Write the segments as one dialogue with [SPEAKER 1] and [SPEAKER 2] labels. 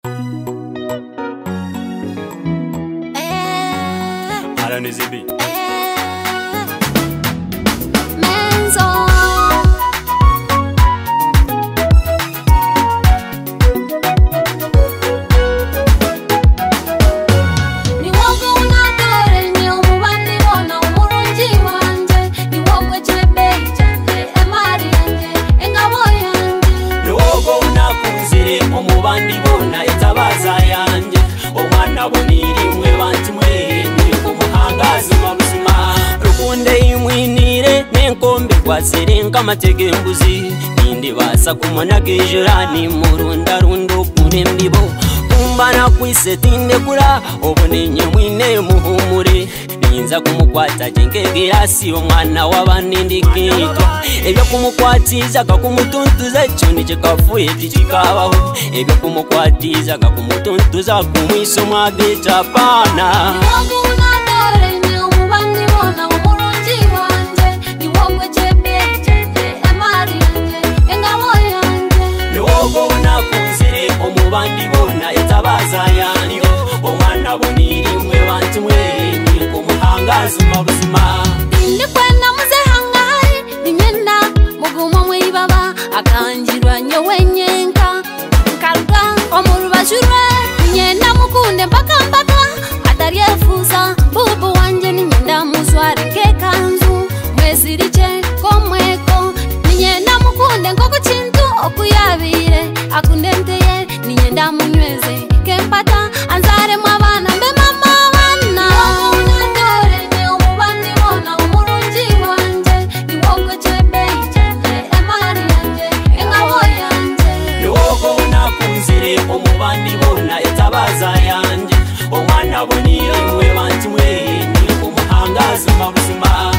[SPEAKER 1] Nizibi Serenga mategembuzi nindi basa kumona kejurani murunda rundo kurembibo kumbana kwisetinde kura obonenye mwine muhumure ninza kumukwata jengege asi omwana wabanindi kitwa ebyo kumukwatiza kakumutuntuza cyone kikafuye tikikabaho ebyo kumukwatiza kakumutuntuza kumwiso mwageta pana Bandi bona etabaza yange omwana boniri mwe bantu mwe niko muhangazi mabuzima inde kwenda muzehangari ninyenda mugumo mwe baba akanjirwa nyowenyenka kalba omurubashurwe ninyenda mukunde mpaka mpaka ataryefuza bubu wanje ninyenda muzwari kekanzu mweziriche komweko ninyenda mukunde ngoko kintu okuyabire akundenteye ninyenda munyweze kempata anzare mwabana mbe mama bana ndore ne umubandi bona umurunji wanje niwogo chebe emari yanje engabo yanje niwogo nakunzire umubandi bona etabaza yanje omwana bonire mwe bantu mwe niko muhangazi mabuzima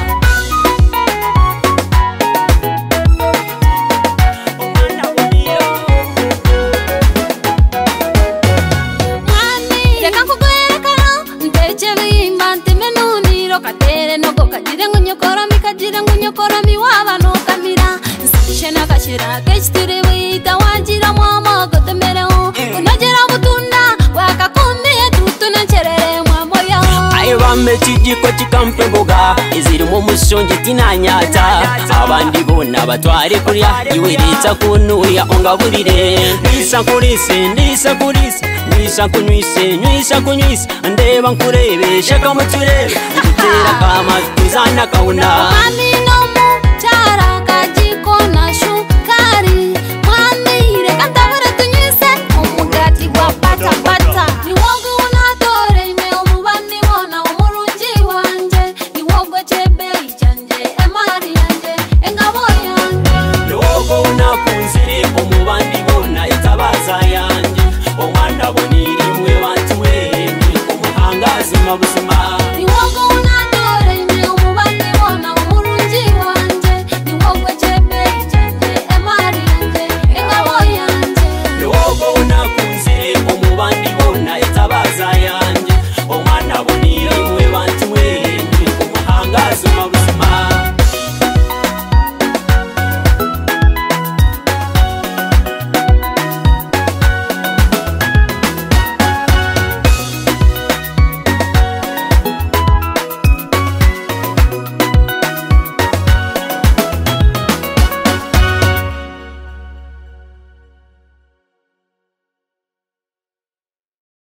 [SPEAKER 1] katere noko kajire ngunyokora mi waba no kamira nsikishena kashira kechitire wita wanjira mwamo gotemereo unagera butunda wakakumbiye tutuna ncherere mwamoyo ayo bambe kijiko kikampe boga iziri mu mushonje tinanyata abandi bona batware kurya iwiritsa kunuya ongaburire nisa kunywisa ndeba nkurebe shaka muturebe tera kama kuzana kauna